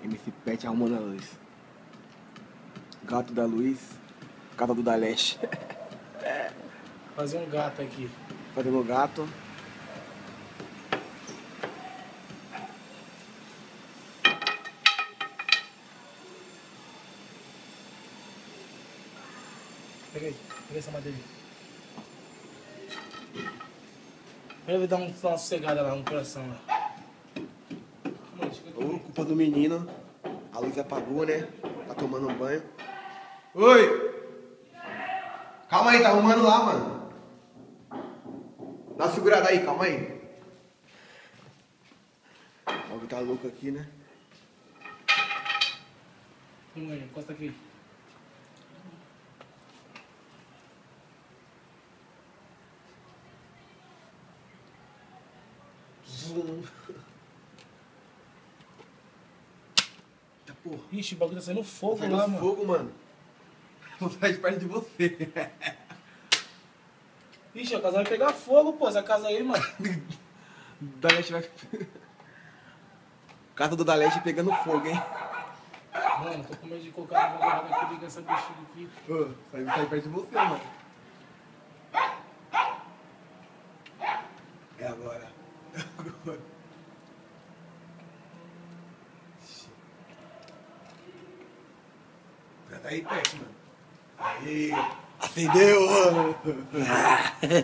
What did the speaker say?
MC Pet arrumando a luz. Gato da luz. Casa do Daleste. Fazer um gato aqui. Fazendo gato. Pega aí, pega essa madeira. Ele dar uma sossegada lá no coração lá. Ô, culpa do menino. A luz apagou, né? Tá tomando um banho. Oi! Calma aí, tá arrumando lá, mano. Dá uma segurada aí, calma aí. Algo tá louco aqui, né? Encosta aqui. Zoom. Eita porra. Ixi, o bagulho tá saindo fogo Saindo lá, mano. fogo, mano. Vou sair de perto de você. Ixi, a casa vai pegar fogo, pô. Essa casa aí, mano. Daleste vai... Casa do Daleste pegando fogo, hein? Mano, tô com medo de colocar uma garrafa aqui, ligar essa bexiga aqui. Ô, sai perto de você, mano. É agora. Agora. Já tá aí perto, mano. Aí. Acendeu!